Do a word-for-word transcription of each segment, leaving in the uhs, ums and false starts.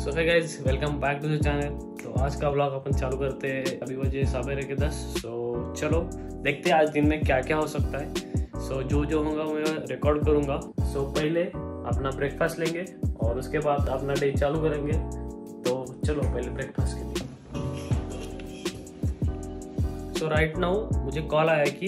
So hey guys, welcome back to the channel. तो आज का व्लॉग अपन चालू करते हैं। अभी बजे सवेरे के दस। सो चलो देखते हैं आज दिन में क्या क्या हो सकता है। सो so, जो जो होगा मैं रिकॉर्ड करूँगा। सो so, पहले अपना ब्रेकफास्ट लेंगे और उसके बाद अपना डे चालू करेंगे। तो चलो पहले ब्रेकफास्ट के लिए। सो राइट नाउ मुझे कॉल आया कि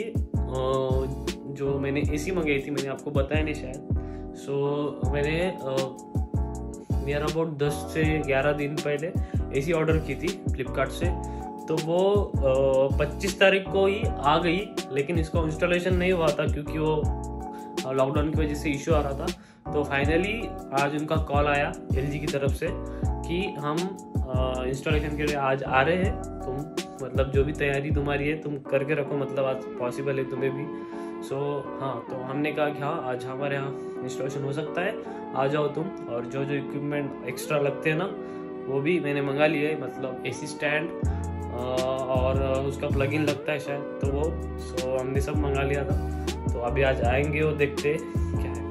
जो मैंने एसी मंगाई थी, मैंने आपको बताया नहीं शायद। सो so, मैंने नियर अबाउट दस से ग्यारह दिन पहले एसी ऑर्डर की थी फ्लिपकार्ट से। तो वो पच्चीस तारीख को ही आ गई, लेकिन इसको इंस्टॉलेशन नहीं हुआ था क्योंकि वो लॉकडाउन की वजह से इशू आ रहा था। तो फाइनली आज उनका कॉल आया एलजी की तरफ से कि हम इंस्टॉलेशन के लिए आज आ रहे हैं। तुम मतलब जो भी तैयारी तुम्हारी है तुम करके रखो, मतलब आज पॉसिबल है तुम्हें भी। सो so, हाँ, तो हमने कहा कि हाँ आज हमारे यहाँ इंस्टॉलेशन हो सकता है, आ जाओ तुम। और जो जो इक्विपमेंट एक्स्ट्रा लगते हैं ना वो भी मैंने मंगा लिए है, मतलब एसी स्टैंड और उसका प्लगइन लगता है शायद, तो वो सो so, हमने सब मंगा लिया था। तो अभी आज आएंगे और देखते क्या है।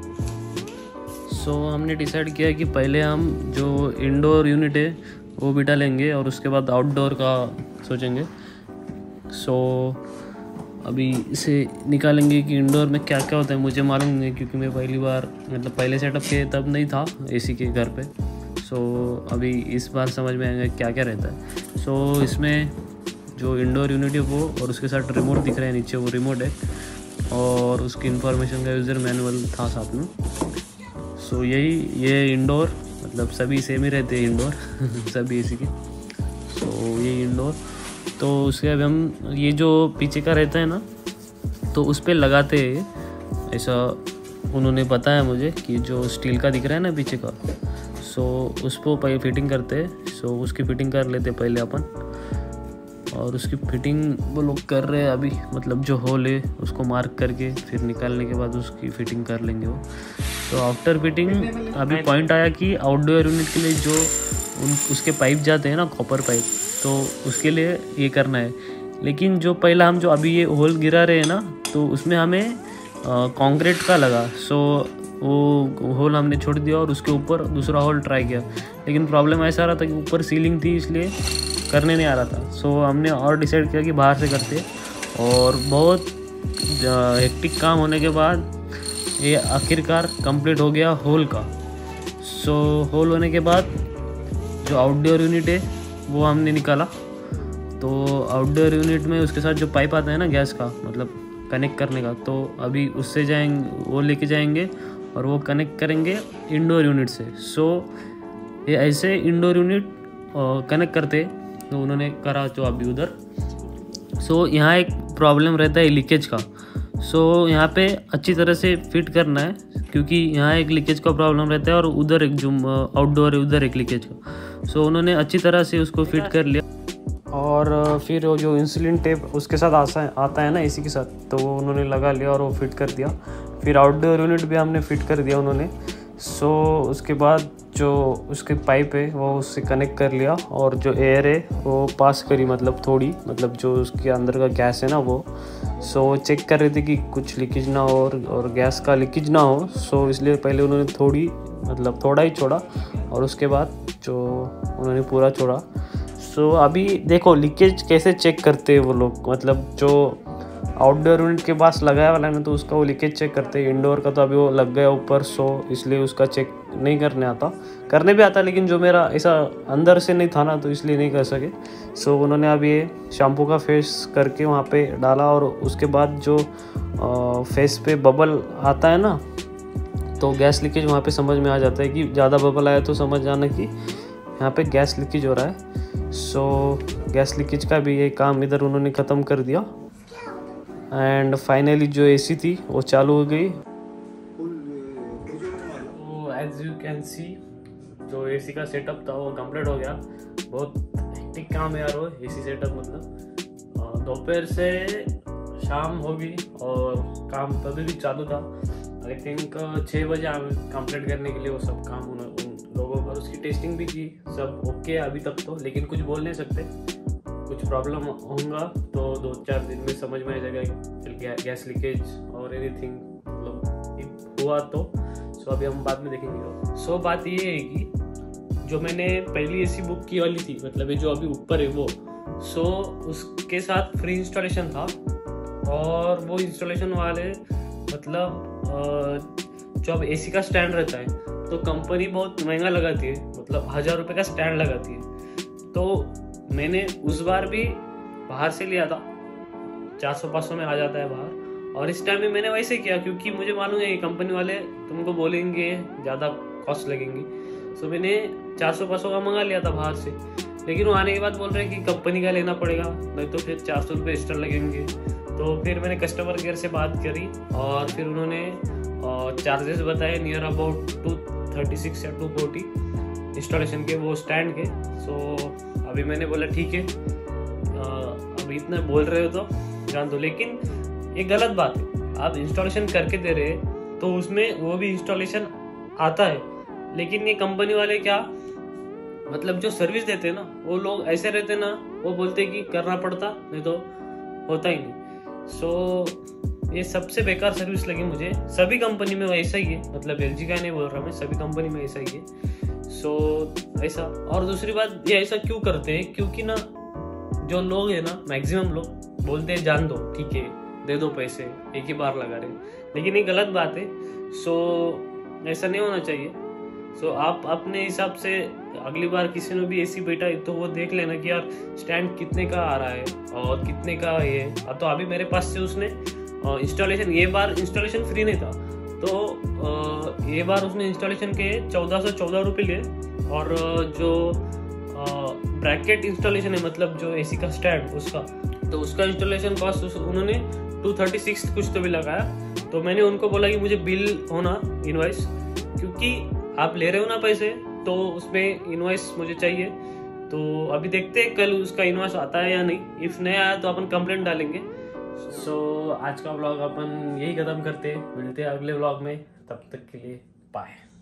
सो so, हमने डिसाइड किया कि पहले हम जो इंडोर यूनिट है वो भी डालेंगे और उसके बाद आउटडोर का सोचेंगे। सो so, अभी इसे निकालेंगे कि इंडोर में क्या क्या होता है। मुझे मालूम नहीं क्योंकि मैं पहली बार मतलब पहले सेटअप के तब नहीं था एसी के घर पे। सो so, अभी इस बार समझ में आएगा क्या क्या रहता है। सो so, इसमें जो इंडोर यूनिट है वो और उसके साथ रिमोट दिख रहा है नीचे, वो रिमोट है और उसकी इंफॉर्मेशन का यूज़र मैनुअल था साथ में। सो so, यही ये इंडोर मतलब सभी सेम ही रहते हैं इंडोर सभी एसी के। सो so, ये इंडोर तो उसके अब हम ये जो पीछे का रहता है ना तो उस पर लगाते हैं, ऐसा उन्होंने बताया मुझे कि जो स्टील का दिख रहा है ना पीछे का, सो उस पर पहले फिटिंग करते हैं। सो उसकी फिटिंग कर लेते पहले अपन, और उसकी फिटिंग वो लोग कर रहे हैं अभी, मतलब जो होल है उसको मार्क करके फिर निकालने के बाद उसकी फिटिंग कर लेंगे वो। तो आफ्टर फिटिंग अभी पॉइंट आया कि आउटडोर यूनिट के लिए जो उन उसके पाइप जाते हैं ना, कॉपर पाइप, तो उसके लिए ये करना है। लेकिन जो पहला हम जो अभी ये होल गिरा रहे हैं ना तो उसमें हमें कंक्रीट का लगा। सो वो होल हमने छोड़ दिया और उसके ऊपर दूसरा होल ट्राई किया, लेकिन प्रॉब्लम ऐसा आ रहा था कि ऊपर सीलिंग थी इसलिए करने नहीं आ रहा था। सो हमने और डिसाइड किया कि बाहर से करते, और बहुत हेक्टिक काम होने के बाद ये आखिरकार कंप्लीट हो गया होल का। सो होल होने के बाद जो आउटडोर यूनिट है वो हमने निकाला। तो आउटडोर यूनिट में उसके साथ जो पाइप आता है ना गैस का, मतलब कनेक्ट करने का, तो अभी उससे जाएंगे वो लेके जाएंगे और वो कनेक्ट करेंगे इंडोर यूनिट से। सो ये ऐसे इंडोर यूनिट कनेक्ट करते तो उन्होंने करा जो अभी उधर। सो यहाँ एक प्रॉब्लम रहता है लीकेज का। सो यहाँ पे अच्छी तरह से फिट करना है क्योंकि यहाँ एक लीकेज का प्रॉब्लम रहता है और उधर एक जो आउटडोर है उधर एक लीकेज का। सो उन्होंने अच्छी तरह से उसको फिट कर लिया, और फिर वो जो इंसुलिन टेप उसके साथ आता है आता है ना एसी के साथ, तो वो उन्होंने लगा लिया और वो फिट कर दिया। फिर आउटडोर यूनिट भी हमने फिट कर दिया उन्होंने। सो उसके बाद जो उसके पाइप है वो उससे कनेक्ट कर लिया, और जो एयर है वो पास करी, मतलब थोड़ी, मतलब जो उसके अंदर का गैस है ना वो। सो चेक कर रहे थे कि कुछ लीकेज ना हो और, और गैस का लीकेज ना हो। सो इसलिए पहले उन्होंने थोड़ी मतलब थोड़ा ही छोड़ा और उसके बाद जो उन्होंने पूरा छोड़ा। सो अभी देखो लीकेज कैसे चेक करते हैं वो लोग, मतलब जो आउटडोर यूनिट के पास लगाया वाला है ना तो उसका वो लीकेज चेक करते हैं। इंडोर का तो अभी वो लग गया ऊपर, सो इसलिए उसका चेक नहीं करने आता। करने भी आता लेकिन जो मेरा ऐसा अंदर से नहीं था ना तो इसलिए नहीं कर सके। सो उन्होंने अभी ये शैम्पू का फेस करके वहाँ पे डाला, और उसके बाद जो आ, फेस पे बबल आता है ना तो गैस लीकेज वहाँ पे समझ में आ जाता है कि ज़्यादा बबल आया तो समझ जाना कि यहाँ पे गैस लीकेज हो रहा है। सो गैस लीकेज का भी ये काम इधर उन्होंने ख़त्म कर दिया, एंड फाइनली जो एसी थी वो चालू हो गई। तो एज यू कैन सी जो एसी का सेटअप था वो कंप्लीट हो गया। बहुत हेक्टिक काम है यार वो एसी सेटअप, मतलब दोपहर से शाम होगी और काम तभी भी चालू था। आई थिंक छः बजे कंप्लीट करने के लिए वो सब काम उन लोगों पर। उसकी टेस्टिंग भी की, सब ओके अभी तक तो, लेकिन कुछ बोल नहीं सकते, कुछ प्रॉब्लम होगा तो दो चार दिन में समझ में आ जाएगा गैस लीकेज और एनीथिंग मतलब हुआ तो। सो अभी हम बाद में देखेंगे। सो बात ये है कि जो मैंने पहली एसी बुक की वाली थी, मतलब ये जो अभी ऊपर है वो, सो उसके साथ फ्री इंस्टॉलेशन था। और वो इंस्टॉलेशन वाले मतलब जो अब एसी का स्टैंड रहता है तो कंपनी बहुत महंगा लगाती है, मतलब हजार रुपये का स्टैंड लगाती है। तो मैंने उस बार भी बाहर से लिया था, चार सौ पाँच सौ में आ जाता है बाहर। और इस टाइम भी मैंने वैसे किया क्योंकि मुझे मालूम है कंपनी वाले तुमको बोलेंगे ज़्यादा कॉस्ट लगेंगी। सो मैंने चार सौ पाँच सौ का मंगा लिया था बाहर से, लेकिन वो आने के बाद बोल रहे हैं कि कंपनी का लेना पड़ेगा, नहीं तो फिर चार सौ रुपये एक्स्ट्रा लगेंगे। तो फिर मैंने कस्टमर केयर से बात करी और फिर उन्होंने चार्जेस बताए near about two thirty six या टू फोर्टी इंस्टॉलेशन के वो स्टैंड के। सो अभी मैंने बोला ठीक है, अभी इतना बोल रहे हो तो जान दो। लेकिन ये गलत बात है, आप इंस्टॉलेशन करके दे रहे तो उसमें वो भी इंस्टॉलेशन आता है, लेकिन ये कंपनी वाले क्या मतलब जो सर्विस देते हैं ना वो लोग ऐसे रहते ना, वो बोलते कि करना पड़ता नहीं तो होता ही नहीं। सो so, ये सबसे बेकार सर्विस लगी मुझे। सभी कंपनी में वैसा ही है, मतलब एलजी का नहीं बोल रहा मैं, सभी कंपनी में ऐसा ही है। सो so, ऐसा। और दूसरी बात, ये ऐसा क्यों करते हैं, क्योंकि ना जो लोग है ना मैक्सिमम लोग बोलते हैं जान दो, ठीक है दे दो पैसे, एक ही बार लगा रहे, लेकिन ये गलत बात है। सो so, ऐसा नहीं होना चाहिए। सो so, आप अपने हिसाब से अगली बार किसी ने भी एसी बैठा है तो वो देख लेना कि यार स्टैंड कितने का आ रहा है और कितने का ये। तो अभी मेरे पास से उसने इंस्टॉलेशन, ये बार इंस्टॉलेशन फ्री नहीं था, तो ये बार उसने इंस्टॉलेशन के चौदह सौ चौदह रुपये लिए। और जो ब्रैकेट इंस्टॉलेशन है, मतलब जो एसी का स्टैंड उसका, तो उसका इंस्टॉलेशन कॉस्ट उन्होंने टू थर्टी सिक्स कुछ तो भी लगाया। तो मैंने उनको बोला कि मुझे बिल होना इनवॉइस, क्योंकि आप ले रहे हो ना पैसे तो उसमें इनवॉइस मुझे चाहिए। तो अभी देखते हैं कल उसका इनवॉइस आता है या नहीं। इफ नहीं आया तो अपन कंप्लेंट डालेंगे। सो so, आज का व्लॉग अपन यही खत्म करते हैं, मिलते हैं अगले व्लॉग में, तब तक के लिए बाय।